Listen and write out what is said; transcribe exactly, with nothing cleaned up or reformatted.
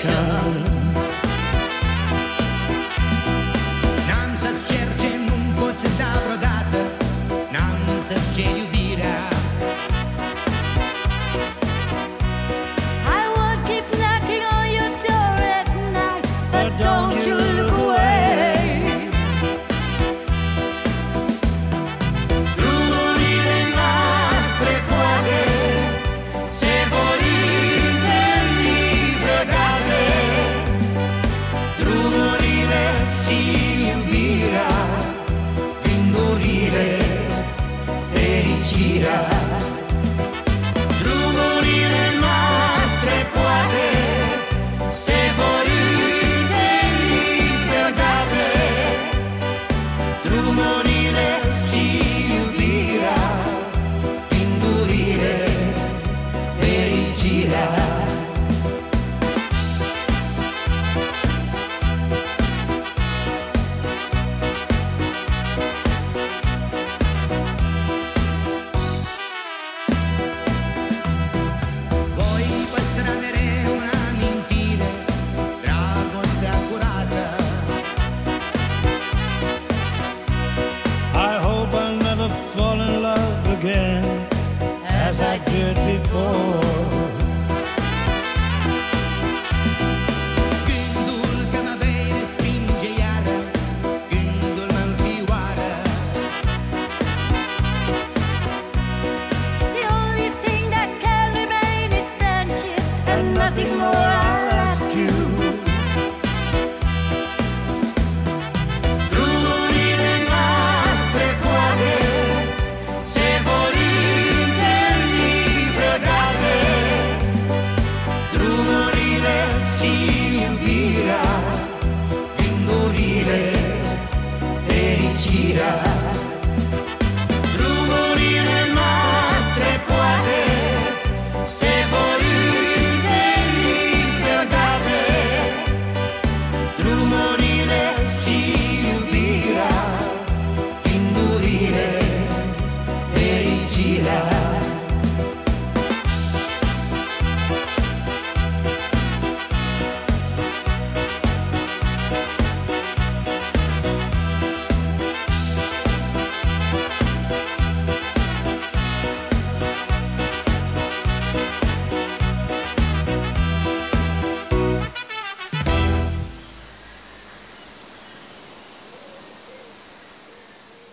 special. N-am să-ți cer ce nu-mi poți da vreodată, n-am să-ți cer iubirea. I won't keep knocking on your door at night, but don't you look away. Drumurile noastre poate se vor întâlni vreodată, drumurile și